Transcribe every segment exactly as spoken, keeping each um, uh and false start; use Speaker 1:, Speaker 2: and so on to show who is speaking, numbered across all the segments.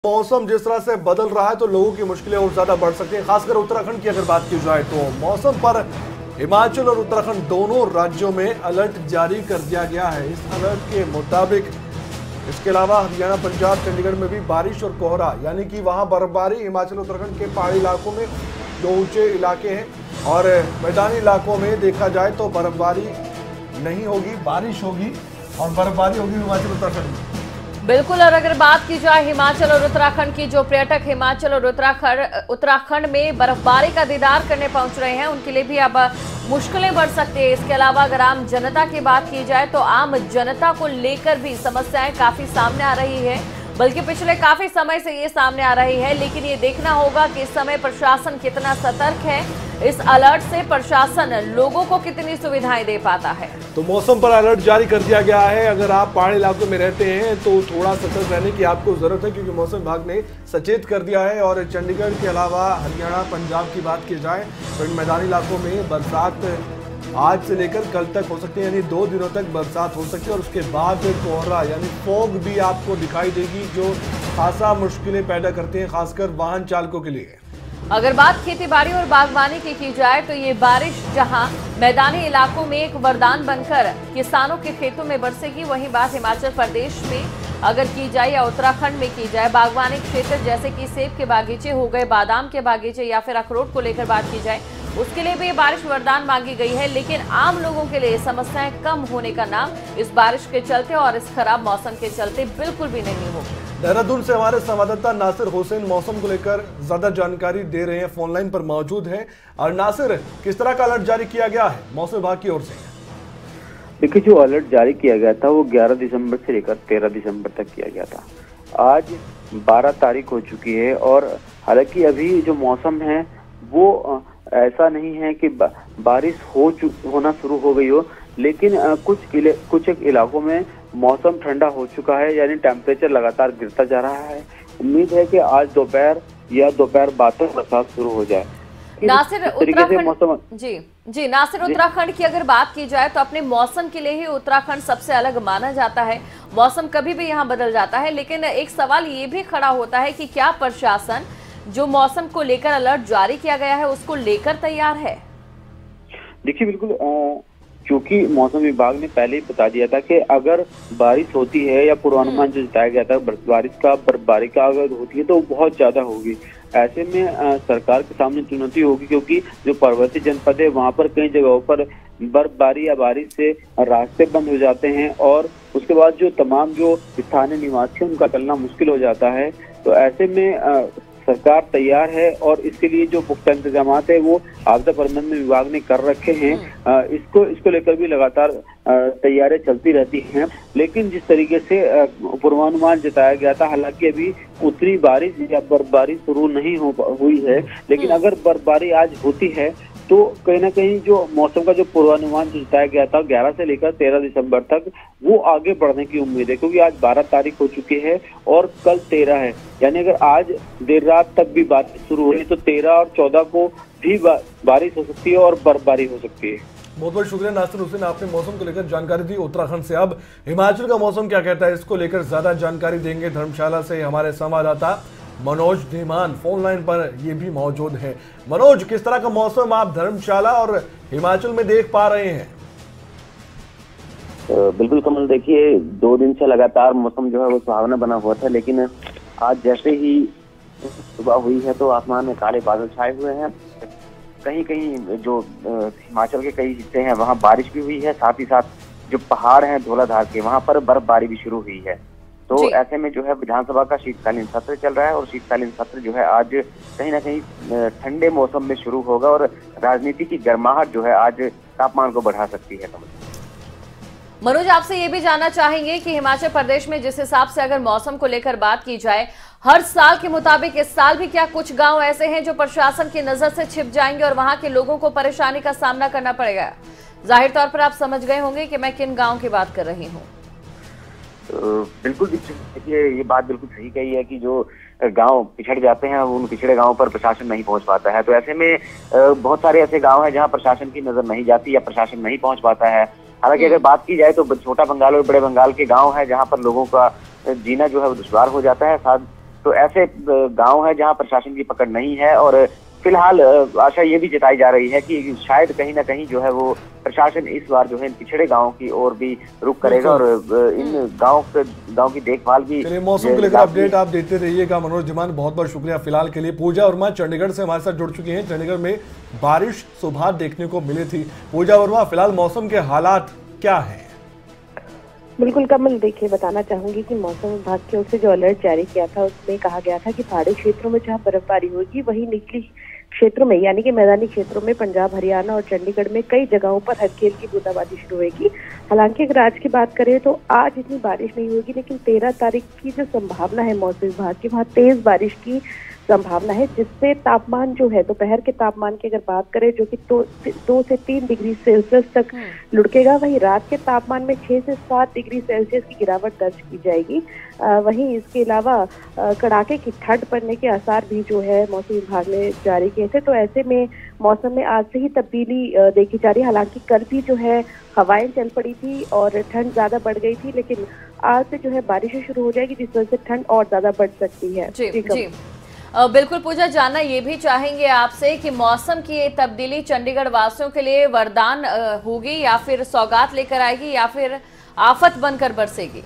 Speaker 1: मौसम जिस तरह से बदल रहा है तो लोगों की मुश्किलें और ज्यादा बढ़ सकती हैं। खासकर उत्तराखंड की अगर बात की जाए तो मौसम पर हिमाचल और उत्तराखंड दोनों राज्यों में अलर्ट जारी कर दिया गया है। इस अलर्ट के मुताबिक इसके अलावा हरियाणा, पंजाब, चंडीगढ़ में भी बारिश और कोहरा यानी कि वहां बर्फबारी। हिमाचल उत्तराखंड के पहाड़ी इलाकों में जो ऊंचे इलाके हैं और मैदानी इलाकों में देखा जाए तो बर्फबारी नहीं होगी, बारिश होगी और बर्फबारी होगी हिमाचल उत्तराखंड में।
Speaker 2: बिल्कुल। और अगर बात की जाए हिमाचल और उत्तराखंड की, जो पर्यटक हिमाचल और उत्तराखंड उत्तराखंड में बर्फबारी का दीदार करने पहुंच रहे हैं उनके लिए भी अब मुश्किलें बढ़ सकती है। इसके अलावा अगर आम जनता की बात की जाए तो आम जनता को लेकर भी समस्याएं काफी सामने आ रही है, बल्कि पिछले काफी समय से ये सामने आ रही है। लेकिन ये देखना होगा कि इस समय प्रशासन कितना सतर्क है, इस अलर्ट से प्रशासन लोगों को कितनी सुविधाएं दे पाता है।
Speaker 1: तो मौसम पर अलर्ट जारी कर दिया गया है। अगर आप पहाड़ी इलाकों में रहते हैं तो थोड़ा सतर्क रहने की आपको जरूरत है, क्योंकि मौसम विभाग ने सचेत कर दिया है। और चंडीगढ़ के अलावा हरियाणा, पंजाब की बात की जाए तो इन मैदानी इलाकों में बरसात आज से लेकर कल तक हो सकती है, यानी दो दिनों तक बरसात हो सकती है। और उसके बाद कोहरा यानी फॉग भी आपको दिखाई देगी, जो खासा मुश्किलें पैदा करते हैं, खासकर वाहन चालकों के लिए।
Speaker 2: अगर बात खेतीबाड़ी और बागवानी की की जाए तो ये बारिश जहां मैदानी इलाकों में एक वरदान बनकर किसानों के खेतों में बरसेगी, वहीं बात हिमाचल प्रदेश में अगर की जाए या उत्तराखंड में की जाए, बागवानी क्षेत्र जैसे कि सेब के बागीचे हो गए, बादाम के बागीचे या फिर अखरोट को लेकर बात की जाए, उसके लिए भी ये बारिश वरदान मांगी गई है। लेकिन आम लोगों के लिए समस्याएं कम होने का नाम इस बारिश के चलते और इस खराब मौसम के चलते बिल्कुल भी नहीं होगी।
Speaker 1: देहरादून से हमारे संवाददाता नासिर हुसैन मौसम को लेकर ज्यादा जानकारी दे रहे हैं, फोन लाइन पर मौजूद हैं। और नासिर, किस तरह का अलर्ट जारी किया गया है मौसम विभाग की ओर से?
Speaker 3: देखिए, जो अलर्ट जारी किया गया था वो ग्यारह दिसंबर से लेकर तेरह दिसंबर तक किया गया था। आज बारह तारीख हो चुकी है और हालांकि अभी जो मौसम है वो ऐसा नहीं है कि बा, बारिश हो होना शुरू हो गई हो, लेकिन आ, कुछ इले, कुछ एक इलाकों में मौसम ठंडा हो चुका है, यानी टेम्परेचर लगातार गिरता जा रहा है। उम्मीद है कि आज दोपहर या दोपहर बाद तक बरसात शुरू हो जाए।
Speaker 2: नासिर, उत्तराखंड
Speaker 3: मौसम
Speaker 2: जी जी नासिर, उत्तराखंड की अगर बात की जाए तो अपने मौसम के लिए ही उत्तराखंड सबसे अलग माना जाता है। मौसम कभी भी यहाँ बदल जाता है, लेकिन एक सवाल ये भी खड़ा होता है कि क्या प्रशासन जो मौसम को लेकर अलर्ट जारी किया गया है उसको लेकर तैयार है?
Speaker 3: देखिए, बिल्कुल, क्योंकि मौसम विभाग ने पहले ही बता दिया था कि अगर बारिश होती है या पूर्वानुमान जो जताया गया था बारिश का बर्फबारी का अगर होती है तो बहुत ज्यादा होगी। ऐसे में आ, सरकार के सामने चुनौती होगी, क्योंकि जो पर्वतीय जनपद है वहां पर कई जगहों पर बर्फबारी या बारिश से रास्ते बंद हो जाते हैं और उसके बाद जो तमाम जो स्थानीय निवासी उनका चलना मुश्किल हो जाता है। तो ऐसे में आ, सरकार तैयार है और इसके लिए जो पुख्ता इंतजाम है वो आपदा प्रबंधन विभाग ने कर रखे हैं। इसको इसको लेकर भी लगातार तैयारियां चलती रहती हैं। लेकिन जिस तरीके से पूर्वानुमान जताया गया था, हालांकि अभी उत्तरी बारिश या बर्फबारी शुरू नहीं हो हुई है, लेकिन अगर बर्फबारी आज होती है तो कहीं ना कहीं जो मौसम का जो पूर्वानुमान जो जताया गया था ग्यारह से लेकर तेरह दिसंबर तक, वो आगे बढ़ने की उम्मीद है। क्योंकि आज बारह तारीख हो चुकी है और कल तेरह है, यानी अगर आज देर रात तक भी बारिश शुरू हुई तो तेरह और चौदह को भी बा, बारिश हो सकती है और बर्फबारी हो सकती है।
Speaker 1: बहुत बहुत शुक्रिया नासिर हुसैन, आपने मौसम को लेकर जानकारी दी उत्तराखंड से। अब हिमाचल का मौसम क्या कहता है, इसको लेकर ज्यादा जानकारी देंगे धर्मशाला से हमारे संवाददाता मनोज धीमान, फोन लाइन पर ये भी मौजूद है। मनोज, किस तरह का मौसम आप धर्मशाला और हिमाचल में देख पा रहे हैं?
Speaker 4: बिल्कुल कमल, देखिए, दो दिन से लगातार मौसम जो है वो सुहावना बना हुआ था, लेकिन आज जैसे ही सुबह हुई है तो आसमान में काले बादल छाए हुए हैं। कहीं कहीं जो हिमाचल के कई हिस्से हैं वहाँ बारिश भी हुई है, साथ ही साथ जो पहाड़ हैं धौलाधार के वहाँ पर बर्फबारी भी शुरू हुई है। तो ऐसे में जो है विधानसभा का शीतकालीन सत्र चल रहा है और शीतकालीन सत्र जो है आज कहीं ना कहीं ठंडे मौसम में शुरू होगा और राजनीति की गर्माहट जो है आज तापमान को बढ़ा सकती है।
Speaker 2: मनोज, आपसे ये भी जानना चाहेंगे कि हिमाचल प्रदेश में जिस हिसाब से अगर मौसम को लेकर बात की जाए, हर साल के मुताबिक इस साल भी क्या कुछ गांव ऐसे हैं जो प्रशासन की नजर से छिप जाएंगे और वहां के लोगों को परेशानी का सामना करना पड़ेगा? जाहिर तौर पर आप समझ गए होंगे कि मैं किन गाँव की बात कर रही हूँ।
Speaker 4: बिल्कुल, देखिए, ये बात बिल्कुल सही कही है कि जो गांव पिछड़ जाते हैं उन पिछड़े गांवों पर प्रशासन नहीं पहुंच पाता है। तो ऐसे में बहुत सारे ऐसे गांव हैं जहां प्रशासन की नजर नहीं जाती या प्रशासन नहीं पहुंच पाता है। हालांकि अगर बात की जाए तो छोटा बंगाल और बड़े बंगाल के गांव हैं जहां पर लोगों का जीना जो है वो दुश्वार हो जाता है। साथ तो ऐसे गांव है जहां प्रशासन की पकड़ नहीं है और फिलहाल आशा ये भी जताई जा रही है कि शायद कहीं ना कहीं जो है वो प्रशासन इस बार जो है पिछड़े गांव की ओर भी रुख करेगा और इन गांव के गांव की देखभाल भी।
Speaker 1: चलिए, मौसम को लेकर अपडेट आप देते रहिएगा। मनोज धीमान, बहुत बहुत शुक्रिया फिलहाल के लिए। पूजा वर्मा चंडीगढ़ से हमारे साथ जुड़ चुकी हैं। चंडीगढ़ में बारिश सुबह देखने को मिली थी। पूजा वर्मा, फिलहाल मौसम के हालात क्या है?
Speaker 5: बिल्कुल कमल, देखिए बताना चाहूंगी कि मौसम विभाग की ओर से जो अलर्ट जारी किया था उसमें कहा गया था कि पहाड़ी क्षेत्रों में जहां बर्फबारी होगी वहीं निचली क्षेत्रों में यानी कि मैदानी क्षेत्रों में पंजाब, हरियाणा और चंडीगढ़ में कई जगहों पर हल्की हल्की बूंदाबांदी शुरू होगी। हालांकि अगर आज की बात करें तो आज इतनी बारिश नहीं होगी, लेकिन तेरह तारीख की जो संभावना है मौसम विभाग की, वहाँ तेज बारिश की संभावना है, जिससे तापमान जो है दोपहर के तापमान की अगर बात करें जो कि दो, दो से तीन डिग्री सेल्सियस तक लुढ़केगा, वहीं रात के तापमान में छह से सात डिग्री सेल्सियस की गिरावट दर्ज की जाएगी। आ, वहीं इसके अलावा कड़ाके की ठंड पड़ने के आसार भी जो है मौसम विभाग ने जारी किए थे। तो ऐसे में मौसम में आज से ही तब्दीली देखी जा रही है। हालांकि कल भी जो है हवाएं चल पड़ी थी और ठंड ज्यादा बढ़ गई थी, लेकिन आज से जो है बारिशें शुरू हो जाएगी जिस वजह से ठंड और ज्यादा बढ़ सकती है।
Speaker 2: जी, जी। बिल्कुल पूजा, जानना ये भी चाहेंगे आपसे कि मौसम की ये तब्दीली चंडीगढ़ वासियों के लिए वरदान होगी या फिर सौगात लेकर आएगी या फिर आफत बनकर बरसेगी?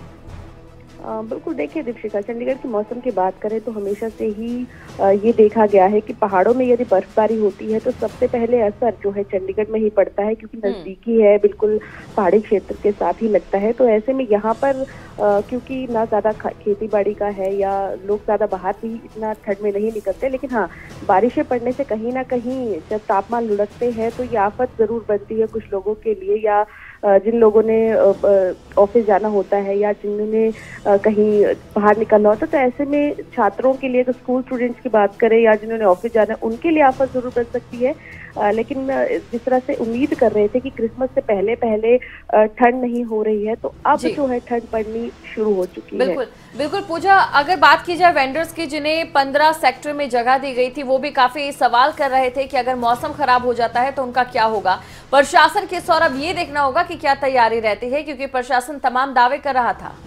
Speaker 5: बिल्कुल, देखिए दीपशिखा, चंडीगढ़ की मौसम की बात करें तो हमेशा से ही ये देखा गया है कि पहाड़ों में यदि बर्फबारी होती है तो सबसे पहले असर जो है चंडीगढ़ में ही पड़ता है, क्योंकि नजदीकी है, बिल्कुल पहाड़ी क्षेत्र के साथ ही लगता है। तो ऐसे में यहाँ पर क्योंकि ना ज्यादा खेती बाड़ी का है या लोग ज्यादा बाहर भी इतना ठंड में नहीं निकलते, लेकिन हाँ बारिशें पड़ने से कहीं ना कहीं जब तापमान लुढ़कते हैं तो ये आफत जरूर बनती है कुछ लोगों के लिए, या जिन लोगों ने ऑफिस जाना होता है या जिन्होंने कहीं बाहर निकलना होता है। तो ऐसे में छात्रों के लिए, तो स्कूल स्टूडेंट्स की बात करें या जिन्होंने ऑफिस जाना है, उनके लिए आफत जरूर बन सकती है। आ, लेकिन जिस तरह से उम्मीद कर रहे थे कि क्रिसमस से पहले पहले ठंड नहीं हो रही है, तो अब जो है ठंड पड़नी शुरू हो चुकी
Speaker 2: बिल्कुल,
Speaker 5: है।
Speaker 2: बिल्कुल पूजा, अगर बात की जाए वेंडर्स की जिन्हें पंद्रह सेक्टर में जगह दी गई थी, वो भी काफी सवाल कर रहे थे कि अगर मौसम खराब हो जाता है तो उनका क्या होगा। प्रशासन के सौर अब ये देखना होगा कि क्या तैयारी रहती है, क्योंकि प्रशासन तमाम दावे कर रहा था।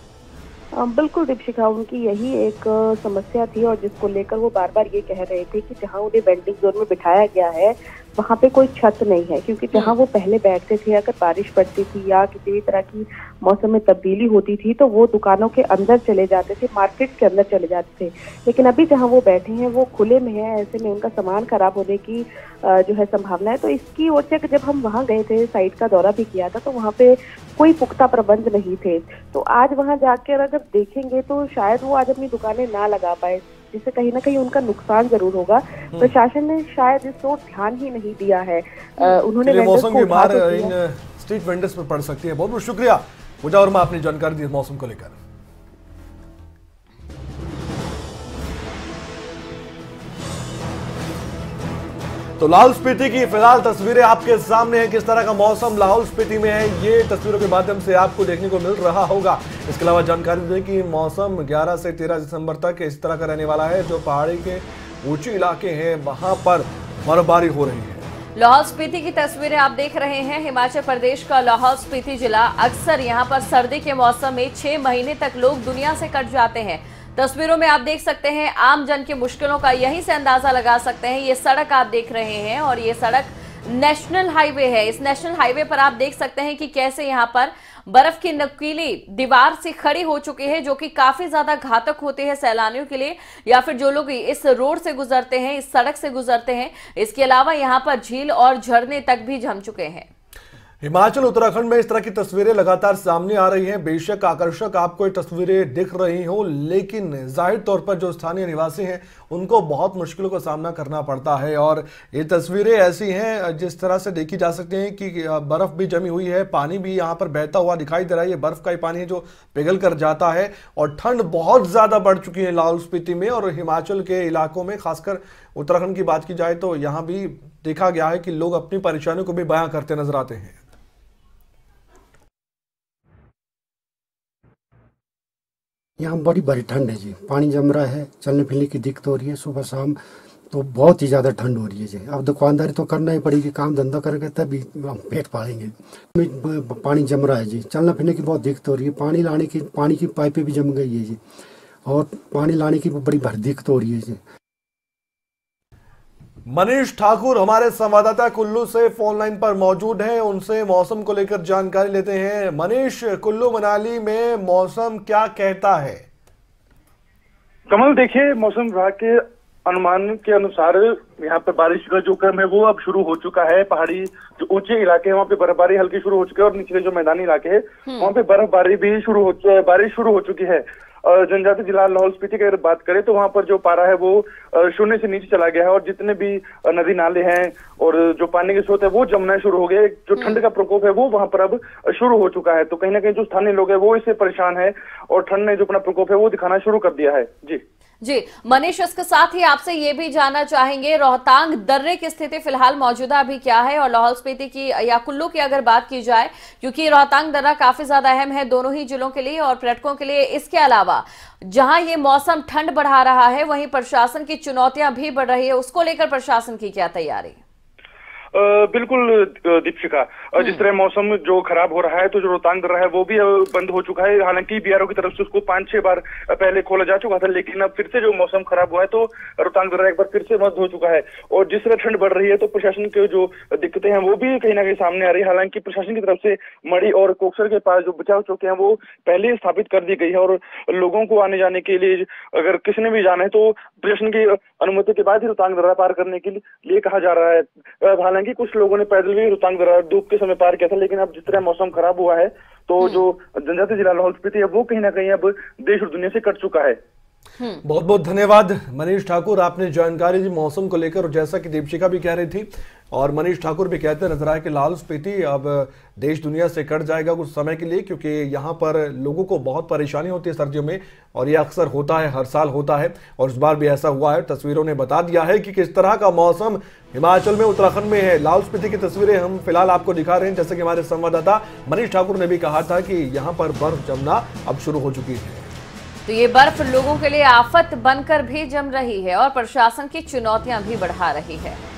Speaker 5: बिल्कुल दीपशिखा, उनकी यही एक समस्या थी और जिसको लेकर वो बार बार ये कह रहे थे कि जहां उन्हें वेंडिंग जोन में बिठाया गया है वहां पे कोई छत नहीं है, क्योंकि जहां वो पहले बैठते थे अगर बारिश पड़ती थी या किसी भी तरह की मौसम में तब्दीली होती थी तो वो दुकानों के अंदर चले जाते थे, मार्केट के अंदर चले जाते थे। लेकिन अभी जहां वो बैठे हैं वो खुले में है, ऐसे में उनका सामान खराब होने की जो है संभावना है। तो इसकी ओर से जब हम वहां गए थे, साइट का दौरा भी किया था, तो वहां पे कोई पुख्ता प्रबंध नहीं थे। तो आज वहां जाकर अगर देखेंगे तो शायद वो आज अपनी दुकानें ना लगा पाए, जिससे कहीं ना कहीं उनका नुकसान जरूर होगा। प्रशासन ने शायद इस ओर ध्यान ही नहीं दिया है। उन्होंने
Speaker 1: मौसम की मार इन स्ट्रीट वेंडर्स पर पड़ सकती है। बहुत बहुत शुक्रिया पूजा वर्मा, आपने जानकारी दी मौसम को लेकर। तो लाहौल स्पीति की फिलहाल तस्वीरें आपके सामने हैं। किस तरह का मौसम लाहौल स्पीति में है, ये तस्वीरों के माध्यम से आपको देखने को मिल रहा होगा। इसके अलावा जानकारी दें कि मौसम ग्यारह से तेरह दिसंबर तक इस तरह का रहने वाला है। जो पहाड़ी के ऊंचे इलाके हैं वहां पर बर्फबारी हो रही है।
Speaker 2: लाहौल स्पीति की तस्वीरें आप देख रहे हैं। हिमाचल प्रदेश का लाहौल स्पीति जिला, अक्सर यहाँ पर सर्दी के मौसम में छह महीने तक लोग दुनिया से कट जाते हैं। तस्वीरों में आप देख सकते हैं, आम जन की मुश्किलों का यहीं से अंदाजा लगा सकते हैं। ये सड़क आप देख रहे हैं और ये सड़क नेशनल हाईवे है। इस नेशनल हाईवे पर आप देख सकते हैं कि कैसे यहाँ पर बर्फ की नुकीली दीवार से खड़ी हो चुकी है, जो कि काफी ज्यादा घातक होती है सैलानियों के लिए या फिर जो लोग इस रोड से गुजरते हैं, इस सड़क से गुजरते हैं। इसके अलावा यहाँ पर झील और झरने तक भी जम चुके हैं।
Speaker 1: हिमाचल उत्तराखंड में इस तरह की तस्वीरें लगातार सामने आ रही हैं। बेशक आकर्षक आपको ये तस्वीरें दिख रही हो, लेकिन जाहिर तौर पर जो स्थानीय निवासी हैं उनको बहुत मुश्किलों का सामना करना पड़ता है। और ये तस्वीरें ऐसी हैं जिस तरह से देखी जा सकती हैं कि बर्फ भी जमी हुई है, पानी भी यहाँ पर बहता हुआ दिखाई दे रहा है। ये बर्फ का ही पानी है जो पिघल कर जाता है और ठंड बहुत ज्यादा बढ़ चुकी है लाहौल स्पीति में और हिमाचल के इलाकों में। खासकर उत्तराखंड की बात की जाए तो यहाँ भी देखा गया है कि लोग अपनी परेशानियों को भी बयां करते नजर आते हैं।
Speaker 6: यहाँ बड़ी बड़ी ठंड है जी, पानी जम रहा है, चलने फिरने की दिक्कत हो रही है। सुबह शाम तो बहुत ही ज़्यादा ठंड हो रही है जी। अब दुकानदारी तो करना ही पड़ेगी, काम धंधा करेंगे तभी हम पेट पालेंगे। पानी जम रहा है जी, चलना फिरने की बहुत दिक्कत हो रही है। पानी लाने की पानी की पाइपें भी जम गई है जी और पानी लाने की बड़ी भर दिक्कत हो रही है जी।
Speaker 1: मनीष ठाकुर हमारे संवाददाता कुल्लू से फोन लाइन पर मौजूद हैं, उनसे मौसम को लेकर जानकारी लेते हैं। मनीष, कुल्लू मनाली में मौसम क्या कहता है?
Speaker 7: कमल, देखिए, मौसम विभाग के अनुमान के अनुसार यहाँ पर बारिश का जो क्रम है वो अब शुरू हो चुका है। पहाड़ी जो ऊंचे इलाके हैं वहाँ पे बर्फबारी हल्की शुरू हो चुकी है और निचले जो मैदानी इलाके हैं वहाँ पे बर्फबारी भी शुरू हो बारिश शुरू हो चुकी है। जनजातीय जिला लाहौल स्पीति की अगर बात करें तो वहाँ पर जो पारा है वो शून्य से नीचे चला गया है और जितने भी नदी नाले हैं और जो पानी के स्रोत है वो जमना शुरू हो गए। जो ठंड का प्रकोप है वो वहाँ पर अब शुरू हो चुका है। तो कहीं ना कहीं जो स्थानीय लोग हैं वो इससे परेशान है और ठंड ने जो अपना प्रकोप है वो दिखाना शुरू कर दिया है। जी
Speaker 2: जी मनीष, इसके साथ ही आपसे ये भी जानना चाहेंगे रोहतांग दर्रे की स्थिति फिलहाल मौजूदा अभी क्या है, और लाहौल स्पीति की या कुल्लू की अगर बात की जाए, क्योंकि रोहतांग दर्रा काफी ज्यादा अहम है दोनों ही जिलों के लिए और पर्यटकों के लिए। इसके अलावा जहां ये मौसम ठंड बढ़ा रहा है वहीं प्रशासन की चुनौतियां भी बढ़ रही है, उसको लेकर प्रशासन की क्या तैयारी?
Speaker 7: बिल्कुल दीपशिका, जिस तरह मौसम जो खराब हो रहा है तो जो रोहतांग दर्रा है वो भी बंद हो चुका है। हालांकि बीआरओ की तरफ से उसको पांच छह बार पहले खोला जा चुका था, लेकिन अब फिर से जो मौसम खराब हुआ है तो रोहतांग दर्रा एक बार फिर से बंद हो चुका है। और जिस तरह ठंड बढ़ रही है तो प्रशासन की जो दिक्कतें हैं वो भी कहीं ना कहीं सामने आ रही है। हालांकि प्रशासन की तरफ से मड़ी और कोकसर के पास जो बचाव चौकियां हैं वो पहले ही स्थापित कर दी गई है और लोगों को आने जाने के लिए अगर किसी ने भी जाना है तो प्रशासन की अनुमति के बाद ही रोहतांग दर्रा पार करने के लिए कहा जा रहा है। हालांकि कुछ लोगों ने पैदल भी रोहतांग दर्रा धूप के समय पार किया था, लेकिन अब जिस तरह मौसम खराब हुआ है तो जो जनजातीय जिला लाहौल स्पीति है वो कहीं ना कहीं अब देश और दुनिया से कट चुका है।
Speaker 1: बहुत बहुत धन्यवाद मनीष ठाकुर, आपने जानकारी दी मौसम को लेकर। और जैसा कि दीपशिका भी कह रही थी और मनीष ठाकुर भी कहते नजर आए कि लाहौल स्पीति अब देश दुनिया से कट जाएगा कुछ समय के लिए, क्योंकि यहाँ पर लोगों को बहुत परेशानी होती है सर्दियों में और ये अक्सर होता है, हर साल होता है और इस बार भी ऐसा हुआ है। तस्वीरों ने बता दिया है कि किस तरह का मौसम हिमाचल में, उत्तराखंड में है। लाहौल स्पीति की तस्वीरें हम फिलहाल आपको दिखा रहे हैं। जैसे कि हमारे संवाददाता मनीष ठाकुर ने भी कहा था कि यहाँ पर बर्फ जमना अब शुरू हो चुकी है।
Speaker 2: तो ये बर्फ लोगों के लिए आफत बनकर भी जम रही है और प्रशासन की चुनौतियां भी बढ़ा रही है।